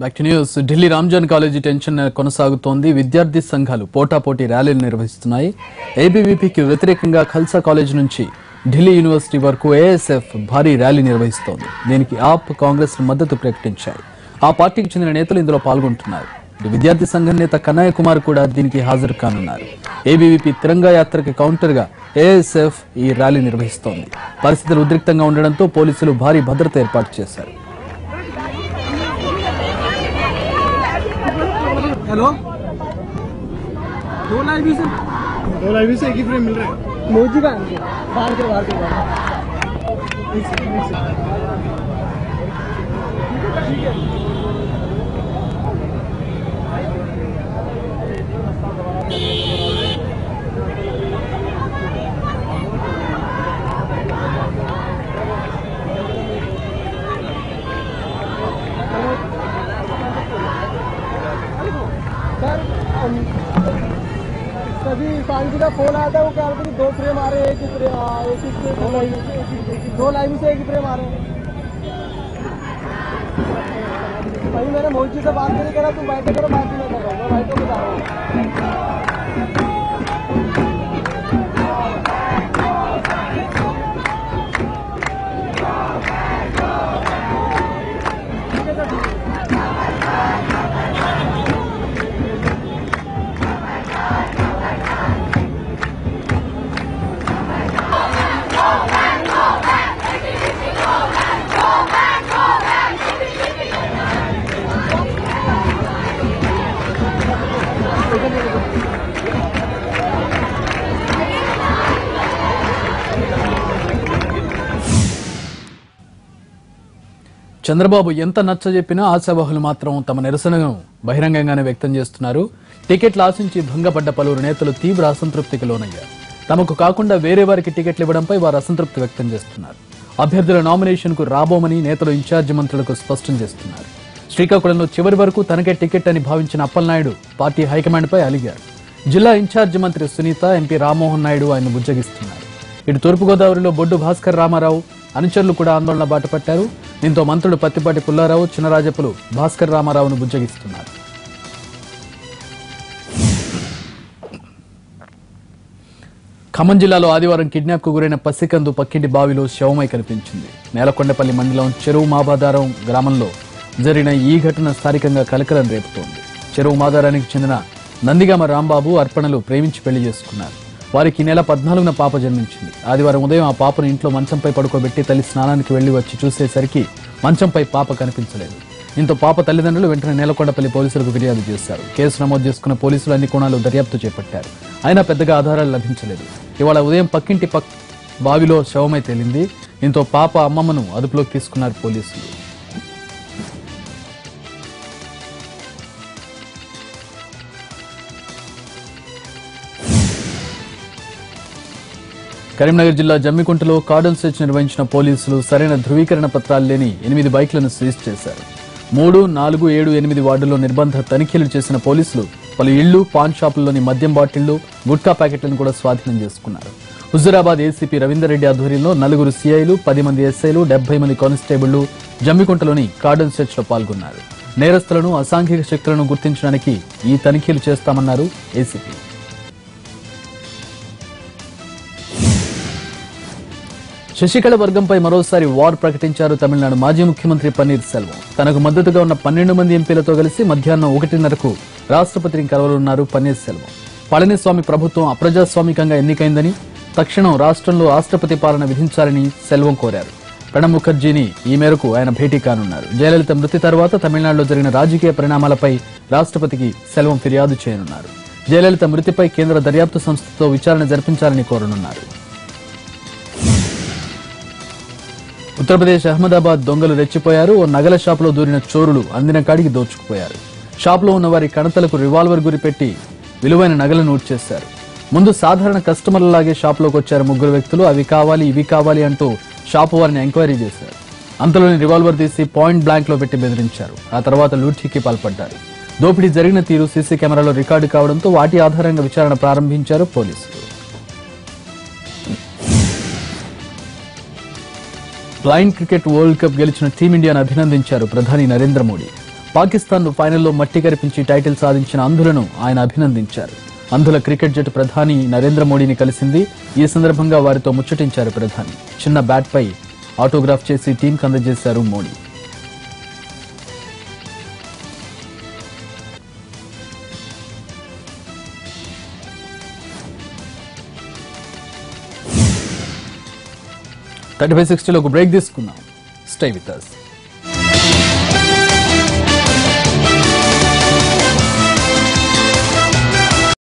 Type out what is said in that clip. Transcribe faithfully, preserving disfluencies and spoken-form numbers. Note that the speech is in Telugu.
Bhakti News, Delhi Ramjas college tension కొనసాగుతోంది. విద్యార్థి సంఘాలు పోటాపోటీ ర్యాలీలు నిర్వహిస్తున్నాయి. ఏబీవీపీకి వ్యతిరేకంగా ఖల్సా కాలేజ్ నుంచి ఢిల్లీ యూనివర్సిటీ వరకు ఏఎస్ఎఫ్ భారీ ర్యాలీ నిర్వహిస్తోంది. దీనికి ఆప్ కాంగ్రెస్ మద్దతు ప్రకటించాయి. ఆ పార్టీకి చెందిన నేతలు ఇందులో పాల్గొంటున్నారు. విద్యార్థి సంఘం నేత కన్నయ్య కుమార్ కూడా దీనికి హాజరు కానున్నారు. ఏబీవీపీ తిరంగా యాత్రకి కౌంటర్ గా ఏఎస్ఎఫ్ ఈ ర్యాలీ నిర్వహిస్తోంది. పరిస్థితులు ఉద్రిక్తంగా ఉండడంతో పోలీసులు భారీ భద్రత ఏర్పాటు చేశారు. हेलो दो लाइव से दो लाइव से एक ही फ्रेम मिल रहा है मोजी का बाहर के बाहर के बाहर एक सेकंड एक सेकंड ठीक है सभी सांझी का फोन आया था, वो क्या कि दो फ्रेम आ रहे हैं, एक ही फ्रेम एक ही फ्रेम दो लाइन से एक ही फ्रेम आ रहे हैं। भाई मैंने मोहित से बात नहीं करा, तुम बैठे करो, बात नहीं कर रहा हूँ, बैठो के जा रहा हूँ। చంద్రబాబు ఎంత నచ్చజెప్పినా ఆశావహులు మాత్రం తమ నిరసనను బహిరంగంగానే వ్యక్తం చేస్తున్నారు. టికెట్లు ఆశించి భంగపడ్డ పలువురు నేతలు తీవ్ర అసంతృప్తికి లోనయ్యారు. తమకు కాకుండా వేరే వారికి టికెట్లు ఇవ్వడంపై వారు అసంతృప్తి వ్యక్తం చేస్తున్నారు. అభ్యర్థుల నామినేషన్ కు రాబోమని నేతలు ఇన్ఛార్జి మంత్రులకు స్పష్టం చేస్తున్నారు. శ్రీకాకుళంలో చివరి వరకు తనకే టికెట్ అని భావించిన అప్పలనాయుడు పార్టీ హైకమాండ్ పై అలిగారు. జిల్లా ఇన్ఛార్జి మంత్రి సునీత, ఎంపీ రామ్మోహన్ నాయుడు ఆయన బుజ్జగిస్తున్నారు. ఇటు తూర్పుగోదావరిలో బొడ్డు భాస్కర్ రామారావు అనుచరులు కూడా ఆందోళన బాటపట్టారు. దీంతో మంత్రులు పత్తిపాటి పుల్లారావు, చినరాజపులు భాస్కర్ రామారావును బుజ్జగిస్తున్నారు. ఖమ్మం జిల్లాలో ఆదివారం కిడ్నాప్ కు గురైన పసికందు పక్కింటి బావిలో శవమై కనిపించింది. నేలకొండపల్లి మండలం చెరువు మాబాదారం గ్రామంలో జరిగిన ఈ ఘటన స్థానికంగా కలకలం రేపుతోంది. చెరువు మాదారానికి చెందిన నందిగామ రాంబాబు, అర్పణలు ప్రేమించి పెళ్లి చేసుకున్నారు. వారికి నెల పద్నాలుగున పాప జన్మించింది. ఆదివారం ఉదయం ఆ పాపను ఇంట్లో మంచంపై పడుకోబెట్టి తల్లి స్నానానికి వెళ్లి వచ్చి చూసేసరికి మంచంపై పాప కనిపించలేదు. దీంతో పాప తల్లిదండ్రులు వెంటనే నేలకొండపల్లి పోలీసులకు ఫిర్యాదు చేశారు. కేసు నమోదు చేసుకున్న పోలీసులు అన్ని కోణాలు దర్యాప్తు చేపట్టారు. అయినా పెద్దగా ఆధారాలు లభించలేదు. ఇవాళ ఉదయం పక్కింటి పక్ బావిలో శవమై తేలింది. దీంతో పాప అమ్మమ్మను అదుపులోకి తీసుకున్నారు పోలీసులు. కరీంనగర్ జిల్లా జమ్మికుంటలో కార్డన్ సెర్చ్ నిర్వహించిన పోలీసులు సరైన ధృవీకరణ పత్రాలు లేని ఎనిమిది బైక్లను సీజ్ చేశారు. మూడు, నాలుగు, ఏడు, ఎనిమిది వార్డుల్లో నిర్బంధ తనిఖీలు చేసిన పోలీసులు పలు ఇళ్లు, పాన్ షాపుల్లోని మద్యం బాటిళ్లు, గుట్కా ప్యాకెట్లను కూడా స్వాధీనం చేసుకున్నారు. హుజూరాబాద్ ఏసీపీ రవీందర్ రెడ్డి ఆధ్వర్యంలో నలుగురు సీఐలు, పది మంది ఎస్ఐలు, డెబ్బై మంది కానిస్టేబుళ్లు జమ్మికుంటలోని కార్డన్ సెర్చ్ లో పాల్గొన్నారు. నేరస్తులను, అసాంఘిక శక్తులను గుర్తించడానికి ఈ తనిఖీలు చేస్తామన్నారు ఏసీపీ. శశికళ వర్గంపై మరోసారి వార్ ప్రకటించారు తమిళనాడు మాజీ ముఖ్యమంత్రి పన్నీర్ సెల్వం. తనకు మద్దతుగా ఉన్న పన్నెండు మంది ఎంపీలతో కలిసి మధ్యాహ్నం ఒకటిన్నరకు రాష్ట్రపతిని కలవనున్నారు పన్నీర్ సెల్వం. పళనిస్వామి ప్రభుత్వం అప్రజాస్వామికంగా ఎన్నికైందని, తక్షణం రాష్ట్రంలో రాష్ట్రపతి పాలన విధించాలని సెల్వం కోరారు. ప్రణబ్ ముఖర్జీని ఈ మేరకు ఆయన భేటీ కానున్నారు. జయలలిత మృతి తర్వాత తమిళనాడులో జరిగిన రాజకీయ పరిణామాలపై రాష్ట్రపతికి సెల్వం ఫిర్యాదు చేయనున్నారు. జయలలిత మృతిపై కేంద్ర దర్యాప్తు సంస్థతో విచారణ జరిపించాలని కోరనున్నారు. ఉత్తరప్రదేశ్ అహ్మదాబాద్ దొంగలు రెచ్చిపోయారు. ఓ నగల షాపులో దూరిన చోరులు అందిన కాడికి దోచుకుపోయారు. షాపులో ఉన్న వారి కణతలకు రివాల్వర్ గురిపెట్టి విలువైన నగలను నోట్ చేశారు. ముందు సాధారణ కస్టమర్లలాగే షాపులోకి వచ్చారు ముగ్గురు వ్యక్తులు. అవి కావాలి, ఇవి కావాలి అంటూ షాపు వారిని ఎంక్వైరీ చేశారు. అంతలోని రివాల్వర్ తీసి పాయింట్ బ్లాంక్ లో పెట్టి బెదిరించారు. ఆ తర్వాత లూటీకి పాల్పడ్డారు. దోపిడీ జరిగిన తీరు సీసీ కెమెరాలో రికార్డు కావడంతో వాటి ఆధారంగా విచారణ ప్రారంభించారు పోలీసులు. బ్లైండ్ క్రికెట్ వరల్డ్ కప్ గెలిచిన టీమిండియాను అభినందించారు ప్రధాని నరేంద్ర మోడీ. పాకిస్తాన్ను ఫైనల్లో మట్టి కరిపించి టైటిల్ సాధించిన అంధులను ఆయన అభినందించారు. అంధుల క్రికెట్ జట్టు ప్రధాని నరేంద్ర మోడీని కలిసింది. ఈ సందర్భంగా వారితో ముచ్చటించారు ప్రధాని. చిన్న బ్యాట్పై ఆటోగ్రాఫ్ చేసి టీంకు అందజేశారు మోడీ. థర్టీ ఫైవ్ సిక్స్టీలో ఒక బ్రేక్ తీసుకుందాం. Stay with us.